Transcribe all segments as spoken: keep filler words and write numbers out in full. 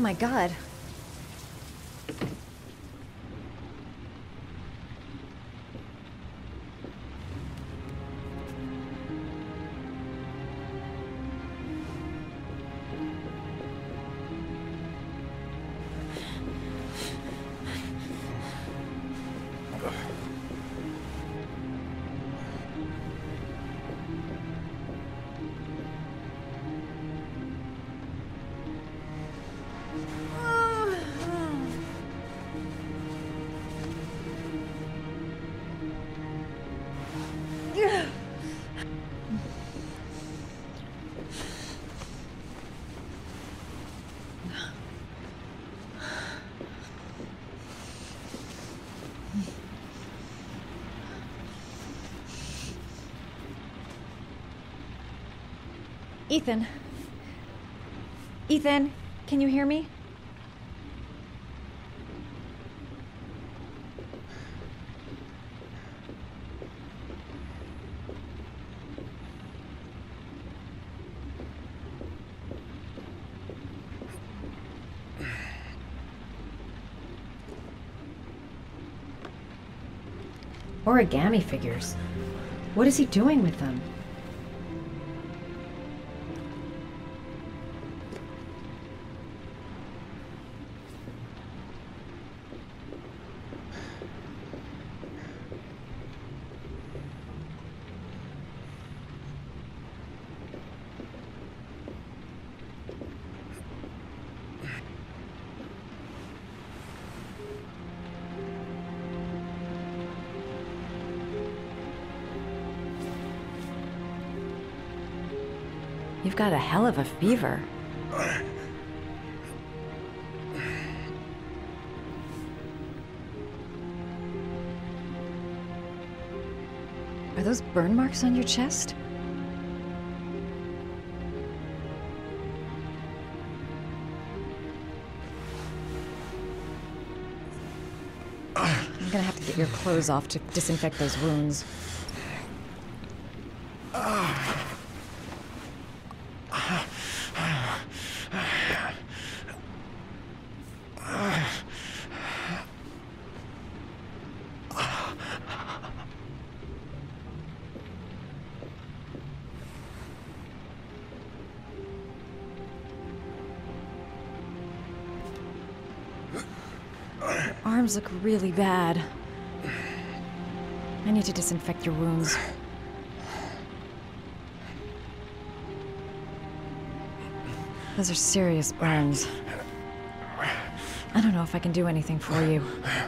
my god. Ethan. Ethan, can you hear me? Origami figures. What is he doing with them? You've got a hell of a fever. Are those burn marks on your chest? I'm gonna have to get your clothes off to disinfect those wounds. Your arms look really bad. I need to disinfect your wounds. Those are serious burns. I don't know if I can do anything for you.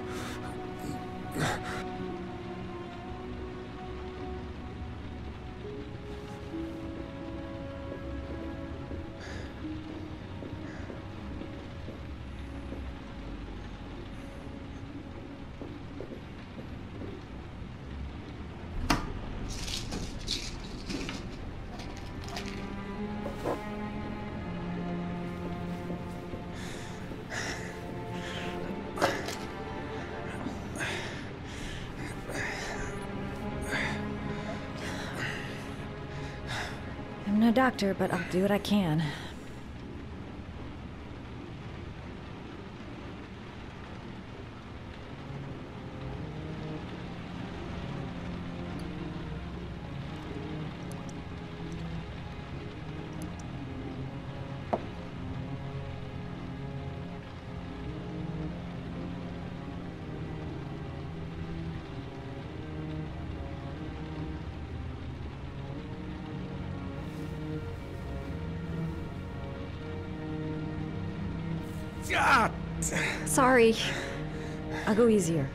I'm no doctor, but I'll do what I can. Sorry. I'll go easier.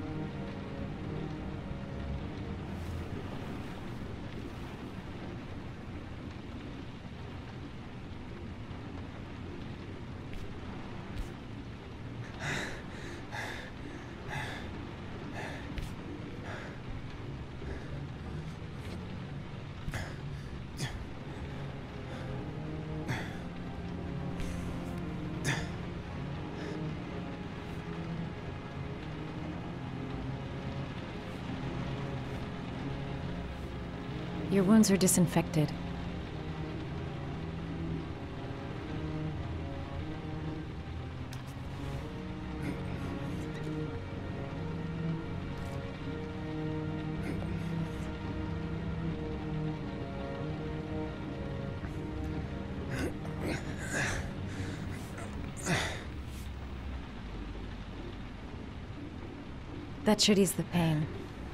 Your wounds are disinfected. That should ease the pain.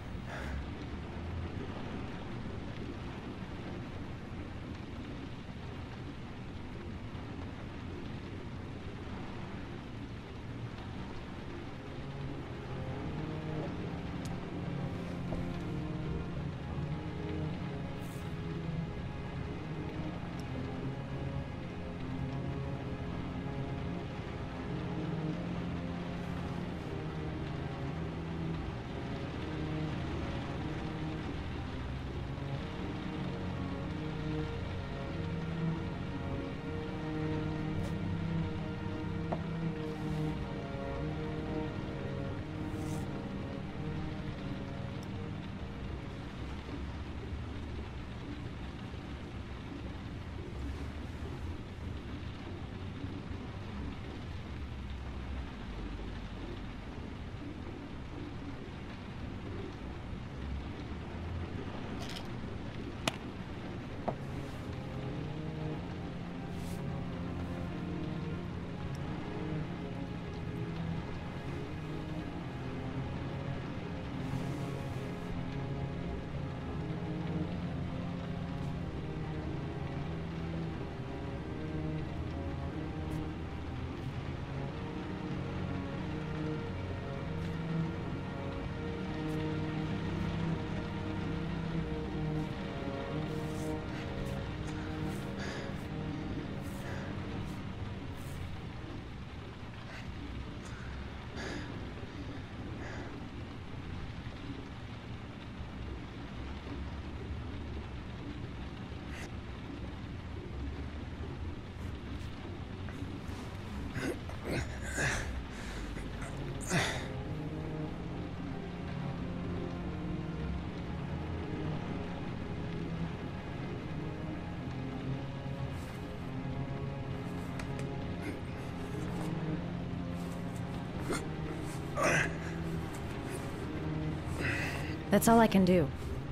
That's all I can do.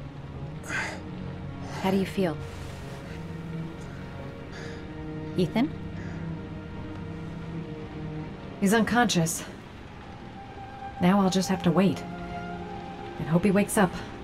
How do you feel? Ethan? He's unconscious. Now I'll just have to wait. And hope he wakes up.